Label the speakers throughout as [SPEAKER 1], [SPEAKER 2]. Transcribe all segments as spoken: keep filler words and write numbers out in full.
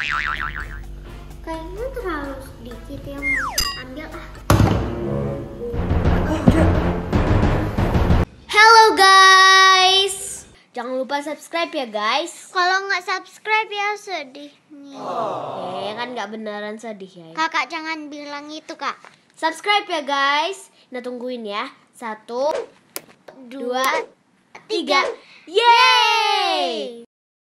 [SPEAKER 1] Kayaknya terlalu sedikit yang ambil ah. Halo guys, jangan lupa subscribe ya guys. Kalau nggak subscribe ya sedih nih. Oh. Eh kan nggak beneran sedih ya. Kakak jangan bilang itu kak. Subscribe ya guys. Nah tungguin ya. Satu, dua, tiga. Yeay!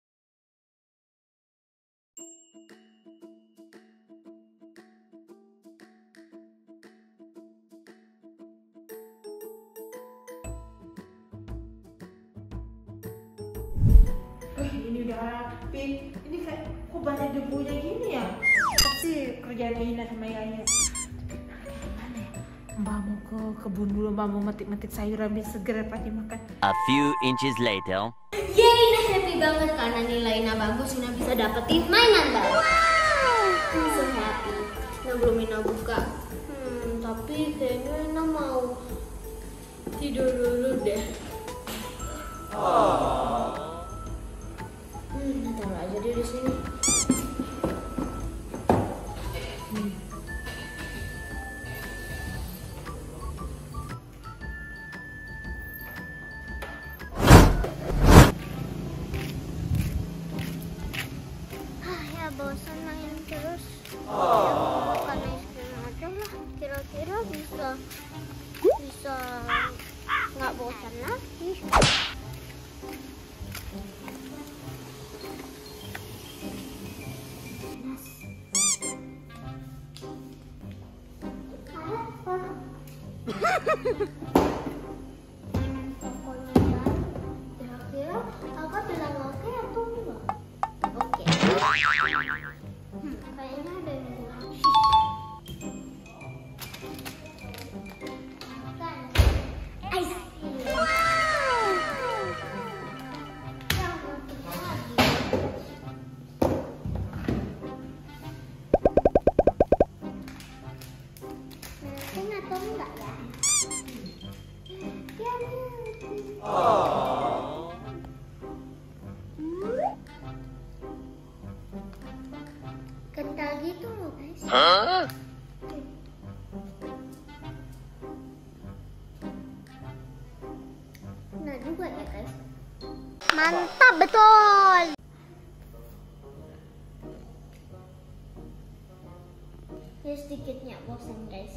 [SPEAKER 2] Ini udah rapi. Ini kayak kok banyak debunya gini ya? Pasti kerjaan Nina sama Yaya. Gimana ya? Mbak mau ke kebun dulu, Mbak mau metik-metik sayuran biar seger pas dimakan.
[SPEAKER 3] A few inches later.
[SPEAKER 1] Yeay, Ina happy banget karena nilai Ina bagus, Ina bisa dapetin mainan baru. Wow, I'm so happy. Nah belum Ina buka. Hmm, tapi kayaknya Ina mau tidur dulu deh. Oh. Hmm, taruh aja dia di sini. Hmm. Ah, ya bosan main terus. Oh. Ya mau makan es krim aja lah. Kira-kira bisa bisa nggak bosan lagi. Pokoknya kan, kira-kira kakak bilang oke atau enggak? Oke. Hmm, kayaknya ada yang kurang. Kan, ice cream. Wow. Yang pentingnya lagi. Menetin atau enggak ya? Oh. Hmm? Kental gitu loh guys. Huh? Nah juga ya guys. Mantap betul. Ya sedikitnya bosan guys.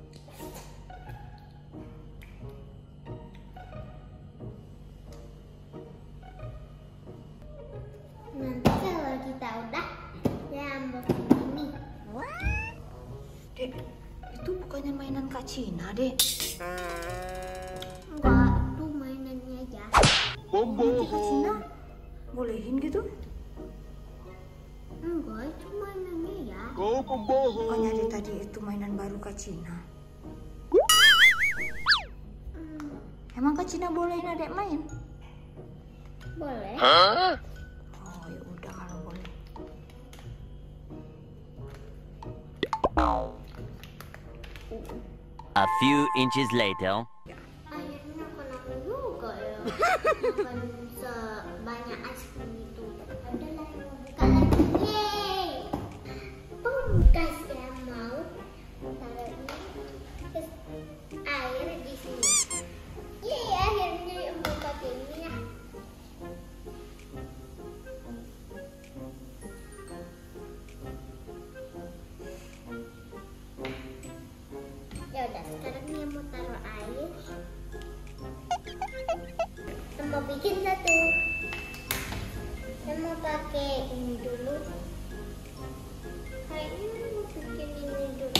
[SPEAKER 1] Nanti kalau kita udah ya unboxing ini.
[SPEAKER 2] Dek, itu bukannya mainan Kak Cina, Dek?
[SPEAKER 1] Enggak, itu mainannya aja.
[SPEAKER 2] Nanti Kak Cina bolehin gitu?
[SPEAKER 1] Enggak, itu mainannya ya.
[SPEAKER 2] Bukannya ada tadi itu mainan baru Kak Cina?
[SPEAKER 1] Hmm,
[SPEAKER 2] Emang Kak Cina bolehin adek main?
[SPEAKER 1] boleh.
[SPEAKER 3] Huh?
[SPEAKER 2] Oh ya udah kalau boleh.
[SPEAKER 3] A few inches later.
[SPEAKER 1] Akhirnya kenapa juga ya? Makan sebanyak es krim itu. Adalah yang mau buka lagi. Yeay! Boom guys ya mau taruh ini terus air di sini. Yeay akhirnya yang mau pakai ini ya. Ya udah sekarang dia mau taruh air. Kita mau bikin satu. Kita mau pakai ini dulu. Kayaknya mau bikin ini dulu.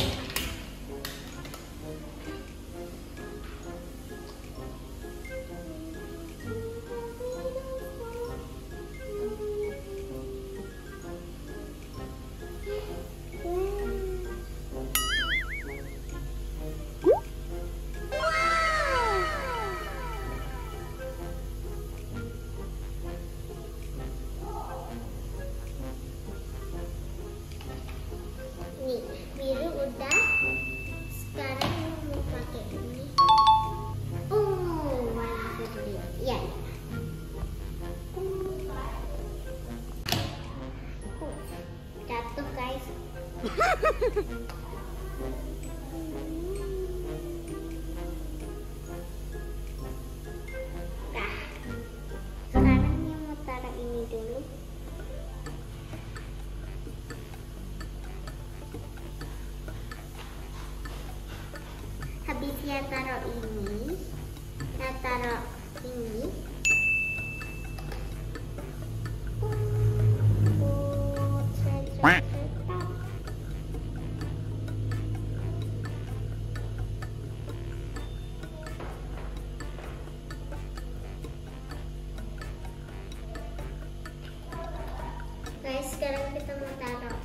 [SPEAKER 1] sekarang kita mau taruh.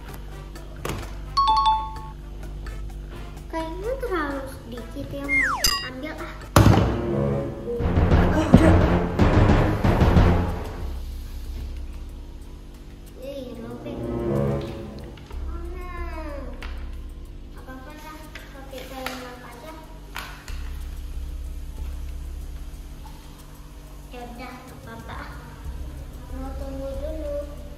[SPEAKER 1] Kayaknya terlalu sedikit yang mau ambil ah. Ih, robek. Oh nah, apa-apa lah, pakai kain lap aja. Ya udah, apa-apa. Mau tunggu dulu.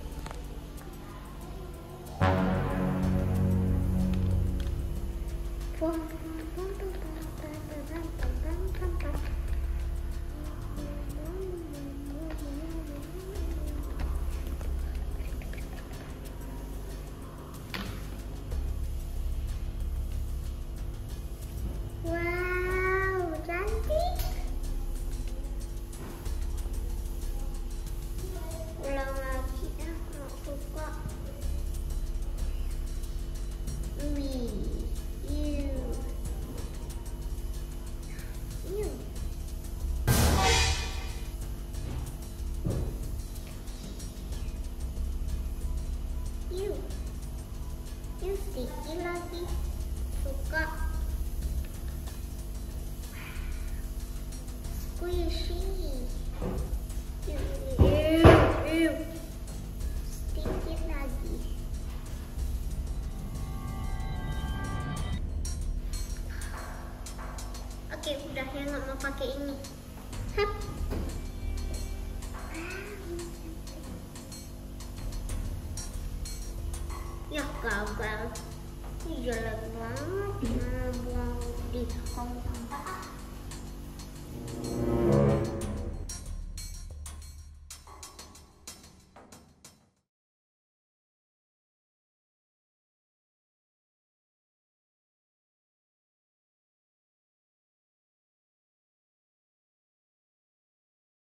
[SPEAKER 1] Wow, cantik. Ulang lagi ah, nggak suka. Wih, ew. Ew. Ew. Ew, sticky lagi. Suka. Squishy. Ew, ew, ew. Sticky lagi. Oke, udah ya nggak mau pakai ini. Hap. Ya gagal. Ini jelek banget. Mana buang di tong sampah.